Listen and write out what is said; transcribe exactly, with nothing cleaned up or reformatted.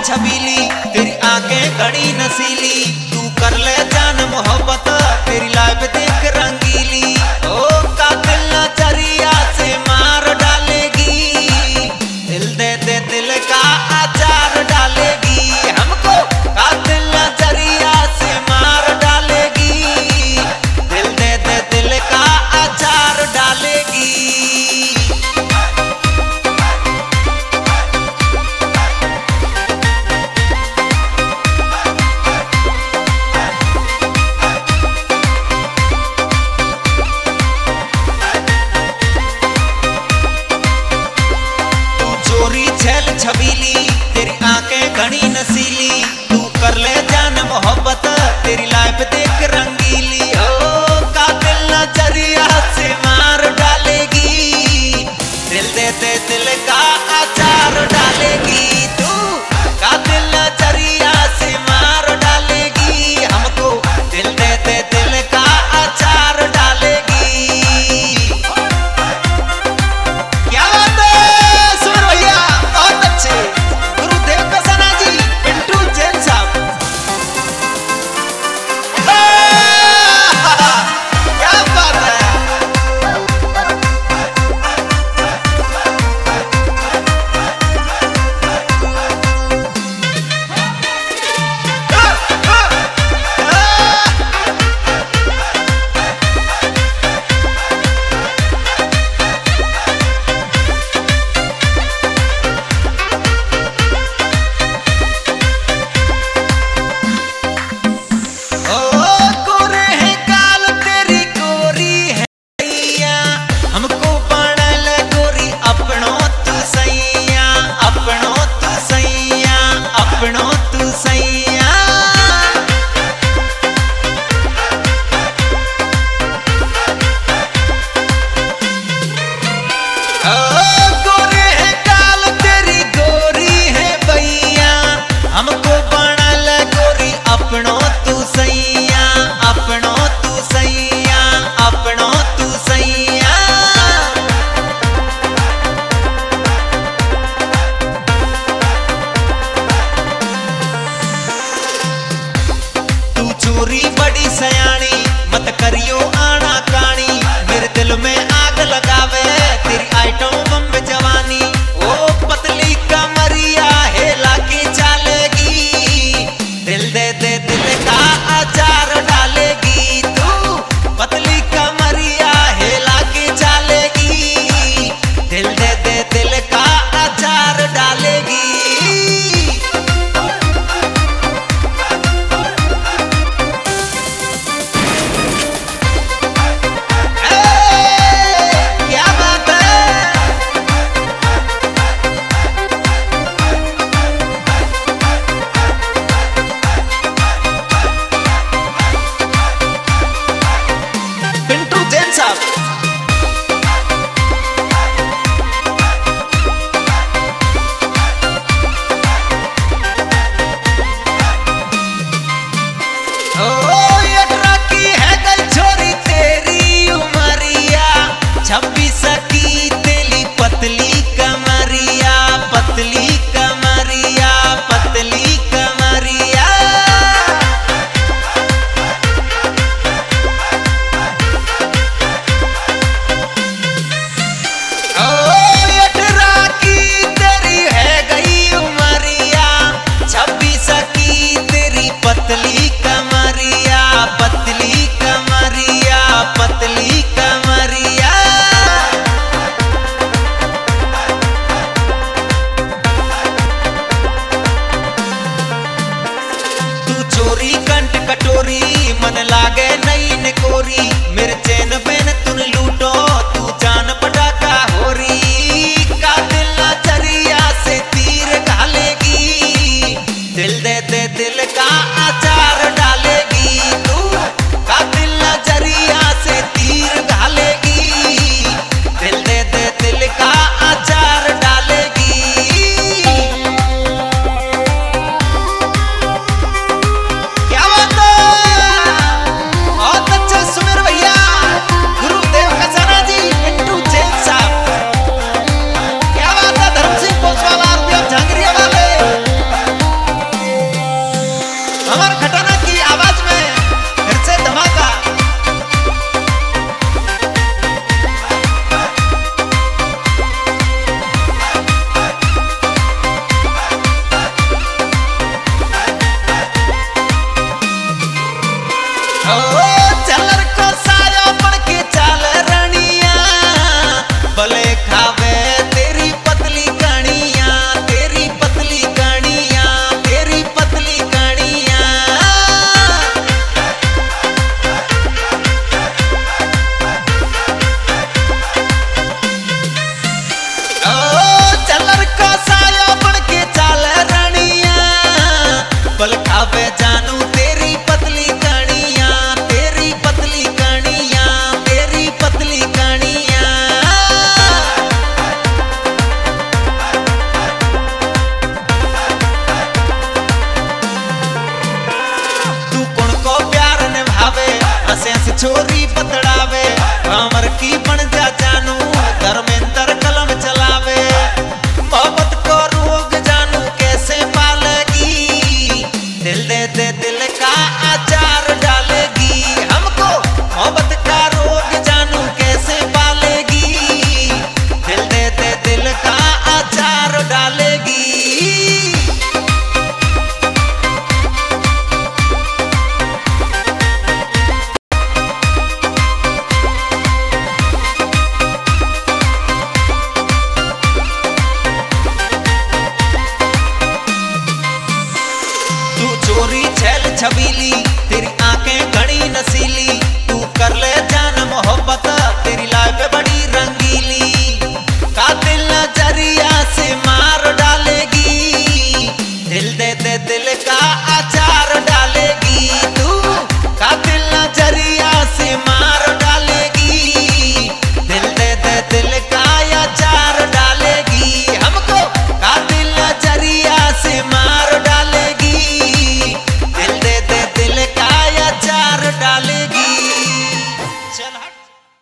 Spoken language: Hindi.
छबीली, तेरी आंखें घड़ी नसीली, तू कर ले जान मोहब्बत, तेरी लाइफ देख रंगीली। ओ कातिल नजरिया से मार डालेगी, दिल दे दे दिल का अचार डालेगी हमको। कातिल नजरिया से मार डालेगी, दिल दे दे दिल का अचार डालेगी। छबीली, तेरी आंखें घनी नसीली, तू कर ले जान मोहब्बत, तेरी लाइफ देख रंगीली। ओ कातिल नजरिया से मार डालेगी, दिल दे दे दिल का अचार डालेगी तू। कातिल नजरिया से मार डालेगी हमको, दिल दे दे दिल का अचार डालेगी। गुरुदेव कसना जी, पिंटू जैन छबीली